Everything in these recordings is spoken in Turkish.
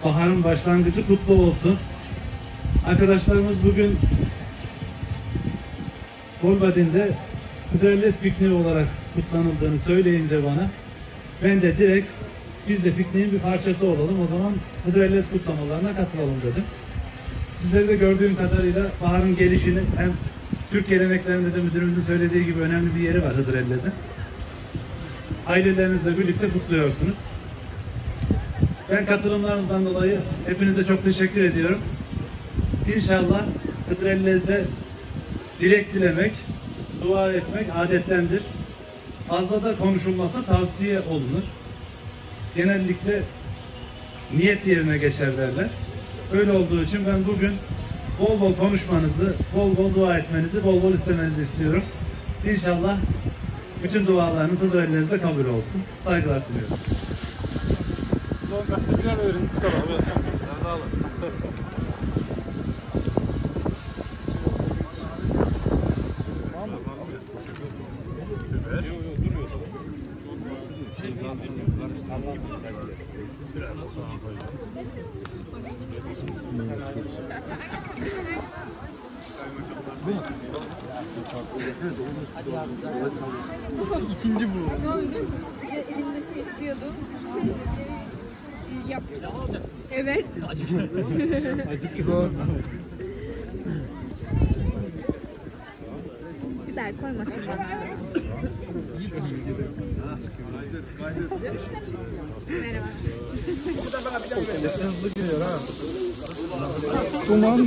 baharın başlangıcı kutlu olsun. Arkadaşlarımız bugün Bolvadin'de Hıdrellez pikniği olarak kutlanıldığını söyleyince bana, ben de direkt biz de pikniğin bir parçası olalım, o zaman Hıdrellez kutlamalarına katılalım dedim. Sizleri de gördüğüm kadarıyla baharın gelişini, hem Türk geleneklerinde de müdürümüzün söylediği gibi önemli bir yeri var Hıdrellez'in. Ailelerinizle birlikte kutluyorsunuz. Ben katılımlarınızdan dolayı hepinize çok teşekkür ediyorum. İnşallah Hıdrellez'de dilek dilemek, dua etmek adettendir. Fazla da konuşulmasa tavsiye olunur. Genellikle niyet yerine geçer derler. Öyle olduğu için ben bugün bol bol konuşmanızı, bol bol dua etmenizi, bol bol istemenizi istiyorum. İnşallah bütün dualarınız Hıdrellez'de kabul olsun. Saygılar sunuyorum. Son gazeteciler öğrendi sonra. Sağ olun. İkinci bu. Elimde şey tutuyordu. Yap. Evet. Acıktık o. Biber koymasın bana. Merhaba. Hızlı giriyor ha. Duman.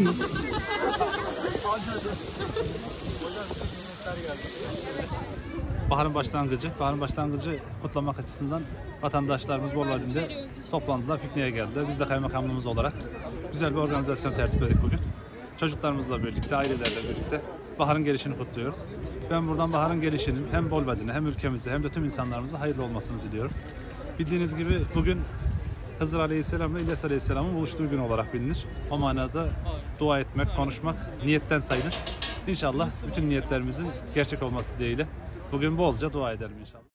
Baharın başlangıcı kutlamak açısından vatandaşlarımız Bolvadin'de toplandılar, pikniğe geldiler. Biz de kaymakamlığımız olarak güzel bir organizasyon tertip ettik bugün. Çocuklarımızla birlikte, ailelerle birlikte baharın gelişini kutluyoruz. Ben buradan baharın gelişinin hem Bolvadin'e hem ülkemize hem de tüm insanlarımıza hayırlı olmasını diliyorum. Bildiğiniz gibi bugün Hızır Aleyhisselam ve İlyas Aleyhisselam'ın buluştuğu gün olarak bilinir. O manada dua etmek, konuşmak niyetten sayılır. İnşallah bütün niyetlerimizin gerçek olması dileğiyle bugün bolca dua edelim inşallah.